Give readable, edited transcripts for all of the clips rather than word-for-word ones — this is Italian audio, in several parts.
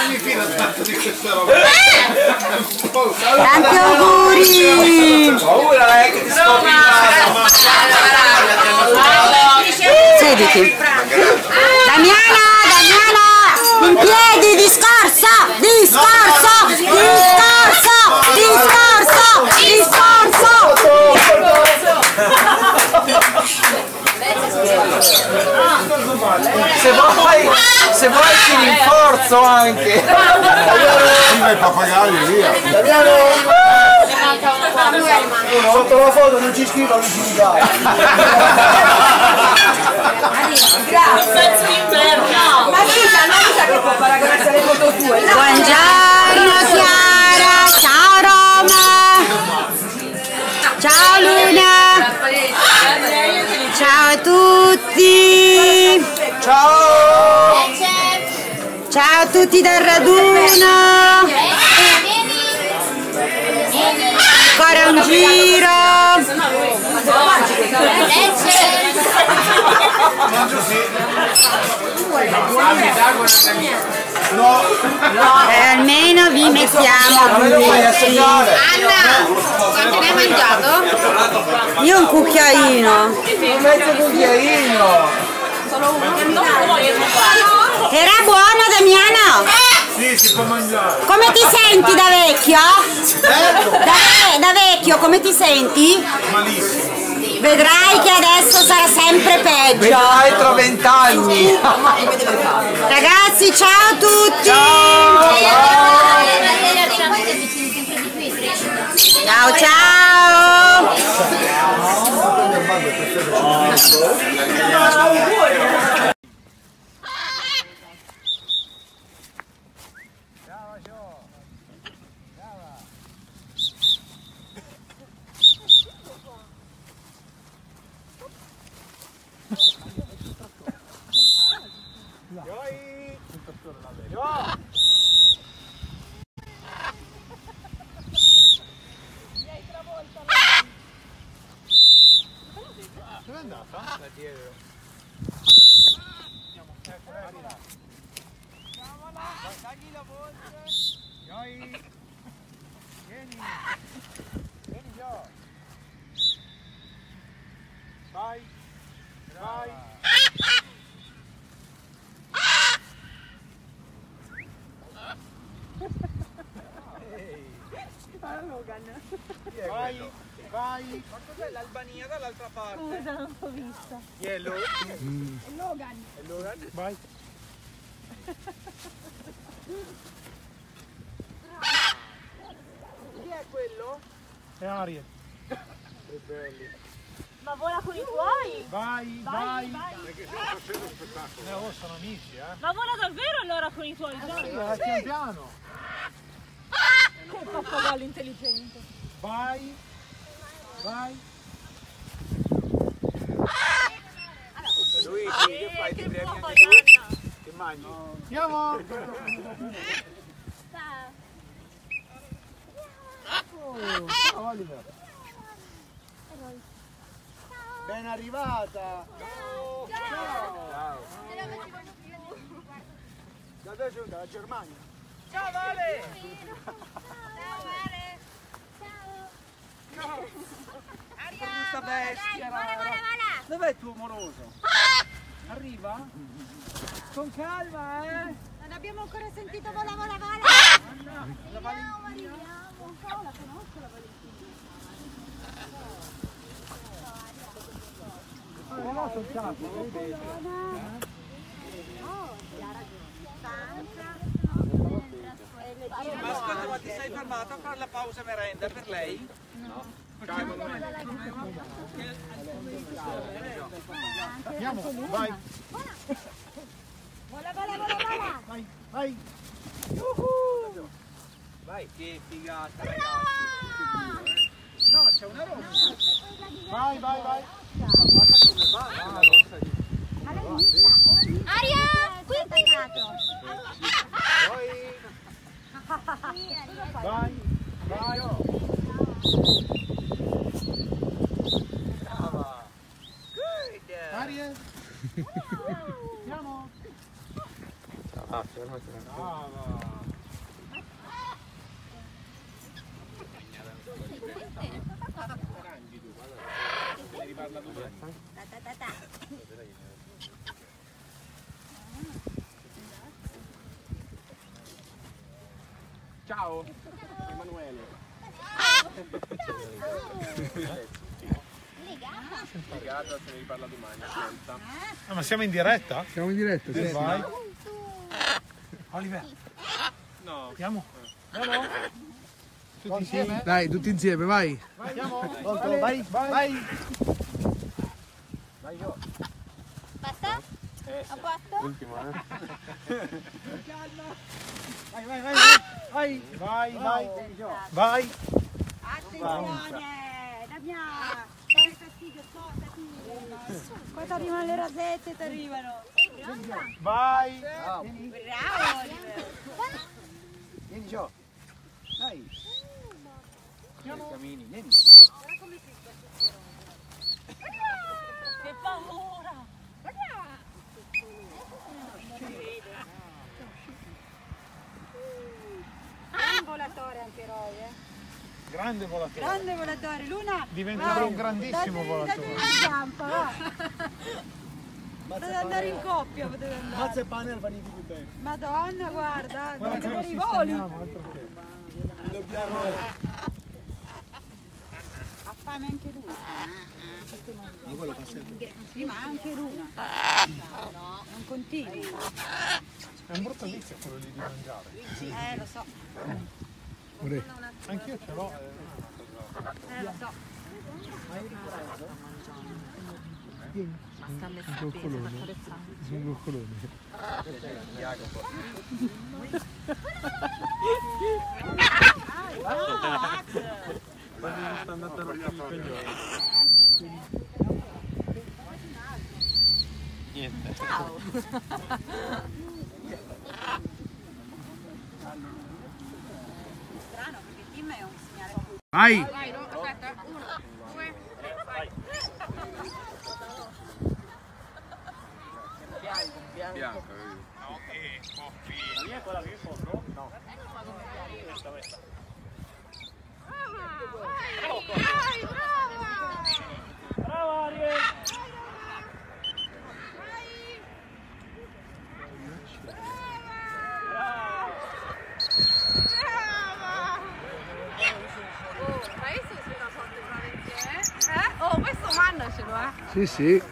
Tanti auguri! Paura, che ti scopri! Sediti. Damiano, in piedi, discorso! Se vuoi ti rinforzo anche! Viva il pappagallo, via! Sotto la foto non ci scrivo l'utilità! Ma scusa, non sa che può paragonarsi alle foto tue. Buongiorno Chiara, ciao Roma, ciao Luna, ciao a tutti, ciao a tutti dal raduno, ancora un giro. Almeno vi mettiamo tutti. Anna, quanto ne hai mangiato? Io un cucchiaino. Un mezzo cucchiaino! Era buono Damiano? Sì, si può mangiare! Come ti senti da vecchio? Da vecchio come ti senti? Malissimo! Vedrai che adesso sarà sempre peggio. Vedrai tra 20 anni! Ragazzi, ciao a tutti! Ciao ciao! Dove è andata? Da dietro. Dagli la voce. Vieni. Vieni Gio. Vai. Vai. Ma cos'è l'Albania dall'altra parte? Scusa, non l'ho vista. Chi è Logan? È Logan. È Logan? Vai. Chi è quello? È Ariel. Che belli. Ma vola con i tuoi? Vai. Perché stiamo facendo spettacolo. Sono amici, Ma vola davvero allora con i tuoi? Pian piano. Che pappagallo intelligente. Vai. Luigi, che fai? Ti premi anche tu? Che mangi? Andiamo. Ciao Oliver. Ben arrivata. Ciao. Da dove è giunta? Da Germania. Ciao Vale! Questa bestia rara. Dov'è il tuo moroso? Arriva? Con calma, eh! Non abbiamo ancora sentito vola. La Valentina. La conosco la Valentina. No, sono capo, Ma ascolta, ma ti sei fermato a fare la pausa merenda per lei? No. Andiamo, vai. Vola. Vai. Vai, che figata ragazzi. No, c'è una rossa. Vai. Ma guarda come va la rossa lì. Aria, qui attaccato. Vai. Brava. Good. Ariel. Andiamo. Ah, fermati un attimo. Ciao, Emanuele. Legata, se ne riparla domani. Ah, ma siamo in diretta? Siamo in diretta, sì. Vai. Oliver. No. Andiamo? Andiamo? Tutti insieme? Dai, tutti insieme, vai. Andiamo? Vai, vai. Basta? A posto? Ultimo, Vai, vai, vai. Vai, vai, vai. Vai. Attenzione, Damiano. Dai fastidio, spostati. Poi ti arrivano le rasette, ti arrivano. Vai. Bravo, Oliver. Vieni, Gio. Dai. Cammini, vieni. Che paura! Un volatore anche Roy, Grande volatore. Grande volatore, Luna. Diventerà un grandissimo volatore. Date una zampa, va. Potete andare in coppia, potete andare. Mazza e pane fanno più bene. Madonna, guarda, Guarda che per non i ci voli. staniamo, altro che. Ha fame anche lui. Sì, ma anche Luna. Non continui. È un brutto vizio quello lì di mangiare. Lo so. Anch'io ce l'ho. Lo so. Un coccolone. Un coccolone. Niente. Strano perché Tim è un segnale. Vai! Vai, no, aspetta, 1, 2, 3, vai. Bianco. Lì è quella che io foto? No. Vai, brava! Brava Ariel! Ma io sono una forte brava insieme, eh? Oh, questo mandacelo, Sì, sì.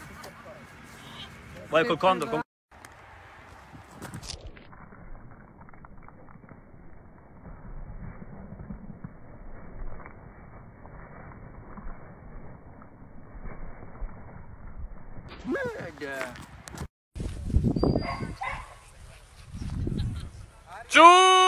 Vai col condo. Giù!